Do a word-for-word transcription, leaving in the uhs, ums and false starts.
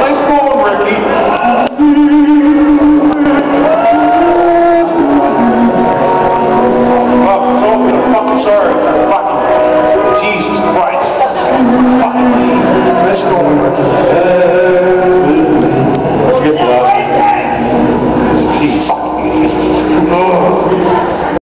Nice going, Ricky. Well, I'm totally fucking sorry. Fucking Jesus Christ. Fucking. Nice going, Ricky.